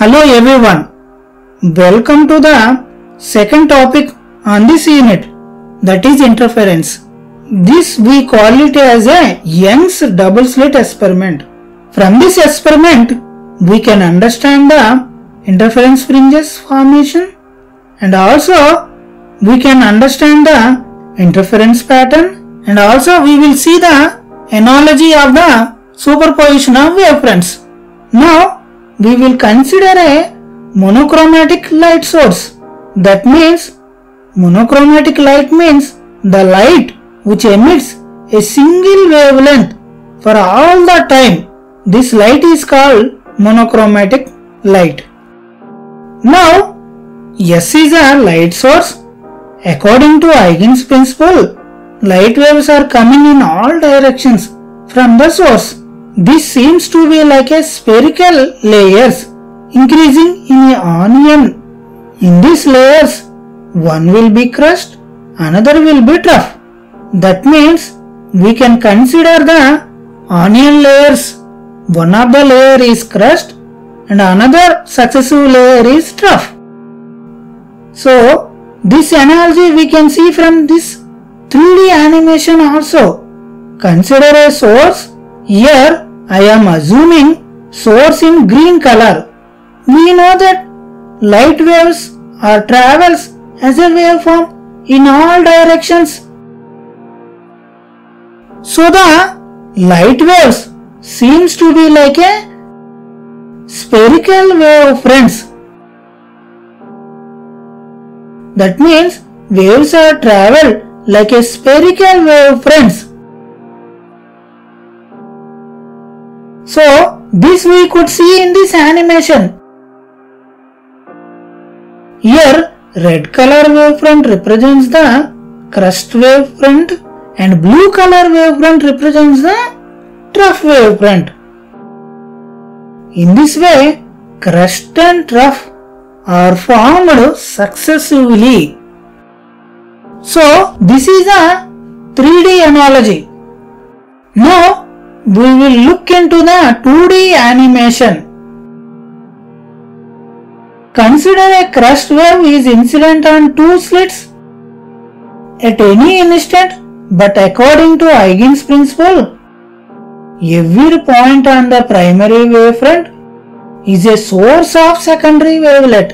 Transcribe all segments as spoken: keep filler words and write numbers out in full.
Hello everyone, welcome to the second topic on this unit, that is interference. This we call it as a Young's double slit experiment. From this experiment we can understand the interference fringes formation and also we can understand the interference pattern, and also we will see the analogy of the superposition of wavefronts. Now we will consider a monochromatic light source. That means monochromatic light means the light which emits a single wavelength for all the time. This light is called monochromatic light. Now S is a light source. According to Huygens principle, light waves are coming in all directions from the source. This seems to be like a spherical layers increasing in a onion. In these layers, one will be crust, another will be trough. That means we can consider the onion layers. One of the layer is crust and another successive layer is trough. So this analogy we can see from this three D animation also. Consider a source. Here I am assuming source in green color. We know that light waves or travels as a waveform in all directions. So the light waves seems to be like a spherical wavefronts. That means waves are traveled like a spherical wavefronts. So this we could see in this animation. Here red color wavefront represents the crust wavefront and blue color wavefront represents the trough wavefront. In this way, crust and trough are formed successively. So this is a three D analogy. Now we will look into the two D animation. Consider a crust wave is incident on two slits at any instant, but according to Huygens principle, every point on the primary wavefront is a source of secondary wavelet.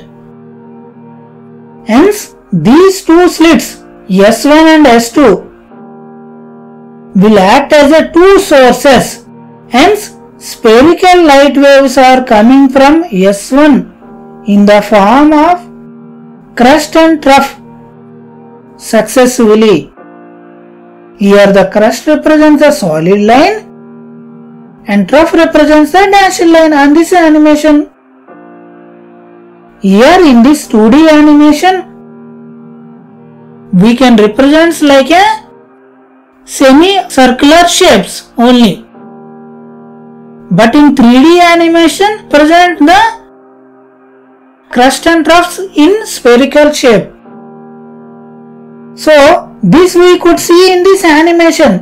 Hence, these two slits S one and S two will act as a two sources. Hence, spherical light waves are coming from S one in the form of crust and trough successively. Here the crust represents a solid line and trough represents the dashed line on this animation. Here in this two D animation, we can represent like a semi-circular shapes only. But in three D animation, present the crust and troughs in spherical shape. So this we could see in this animation.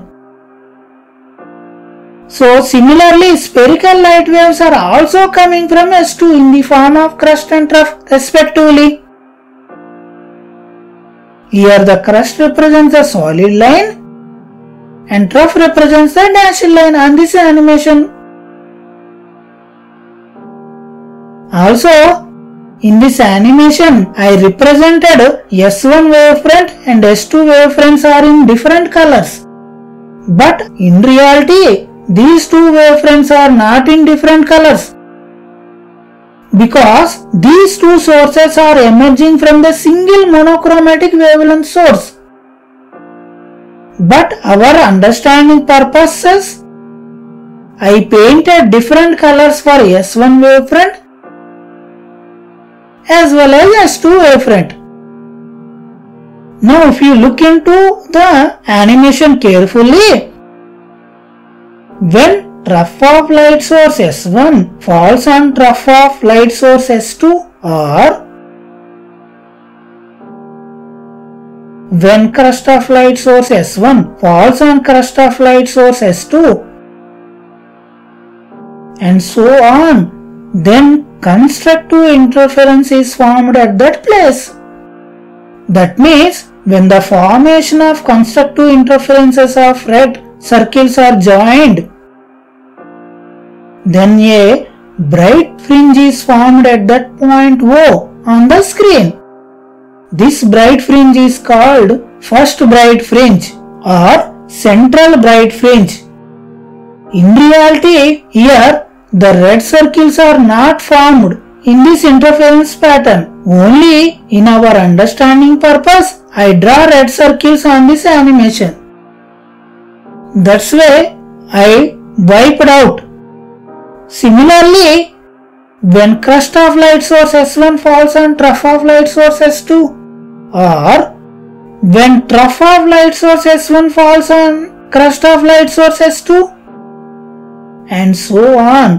So similarly, spherical light waves are also coming from S two in the form of crust and trough respectively. Here the crust represents a solid line and trough represents the dashed line on this animation. Also, in this animation, I represented S one wavefront and S two wavefronts are in different colors. But in reality, these two wavefronts are not in different colors, because these two sources are emerging from the single monochromatic wavelength source. But our understanding purposes, I painted different colors for S one wavefront as well as S two wavefront. Now if you look into the animation carefully, when trough of light source S one falls on trough of light source S two, or when crust of light source S one falls on crust of light source S two, and so on, then constructive interference is formed at that place. That means when the formation of constructive interferences of red circles are joined, then a bright fringe is formed at that point O on the screen. This bright fringe is called first bright fringe or central bright fringe. In reality, here the red circles are not formed in this interference pattern. Only in our understanding purpose, I draw red circles on this animation. That's why I wiped out. Similarly, when crest of light source S one falls on trough of light source S two, or when trough of light source S one falls on crest of light source S two, and so on,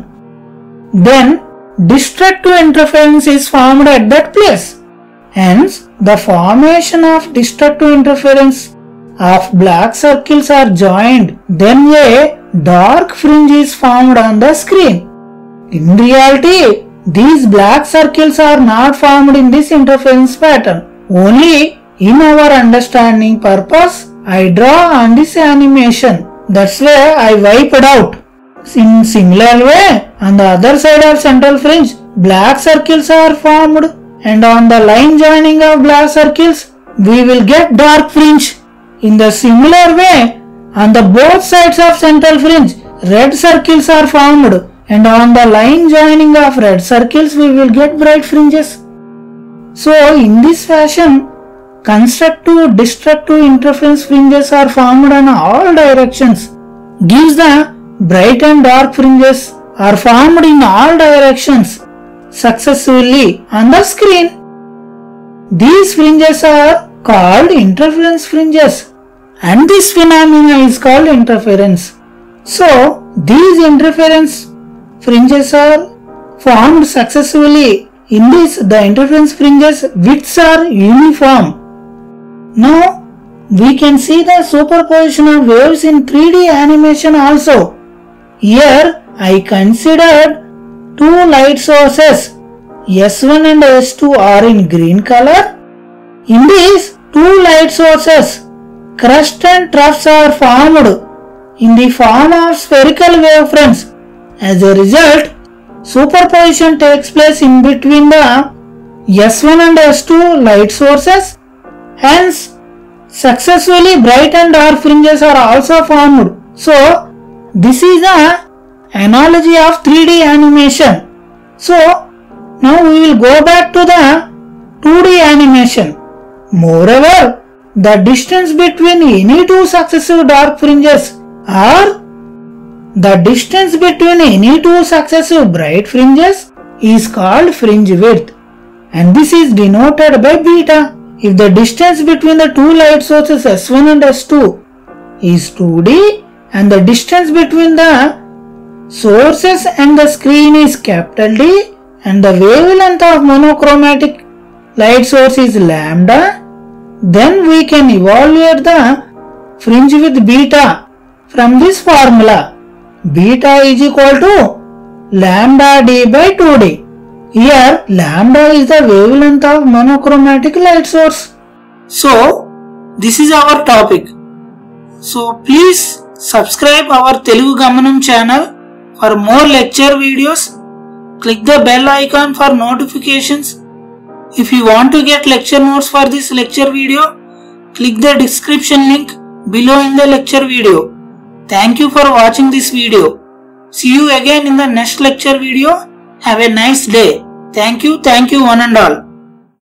then destructive interference is formed at that place. Hence, the formation of destructive interference of black circles are joined, then a dark fringe is formed on the screen. In reality, these black circles are not formed in this interference pattern. Only in our understanding purpose, I draw on this animation. That's why I wiped out. In similar way, on the other side of central fringe, black circles are formed, and on the line joining of black circles, we will get dark fringe. In the similar way, on the both sides of central fringe, red circles are formed, and on the line joining of red circles, we will get bright fringes. So, in this fashion, constructive, destructive interference fringes are formed in all directions. Gives the bright and dark fringes are formed in all directions successively on the screen. These fringes are called interference fringes, and this phenomena is called interference. So, these interference fringes are formed successively. In this, the interference fringes widths are uniform. Now, we can see the superposition of waves in three D animation also. Here, I considered two light sources, S one and S two are in green color. In these two light sources, crest and troughs are formed in the form of spherical wavefronts. As a result, superposition takes place in between the S one and S two light sources. Hence, successively bright and dark fringes are also formed. So, this is the analogy of three D animation. So, now we will go back to the two D animation. Moreover, the distance between any two successive dark fringes or the distance between any two successive bright fringes is called fringe width, and this is denoted by beta. If the distance between the two light sources S one and S two is two D and the distance between the sources and the screen is capital D and the wavelength of monochromatic light source is lambda, then we can evaluate the fringe width beta from this formula. Beta is equal to lambda d by two d. Here lambda is the wavelength of monochromatic light source. So this is our topic. So please subscribe our Telugu Gamanam channel for more lecture videos. Click the bell icon for notifications. If you want to get lecture notes for this lecture video, click the description link below in the lecture video. Thank you for watching this video. See you again in the next lecture video. Have a nice day. Thank you, thank you one and all.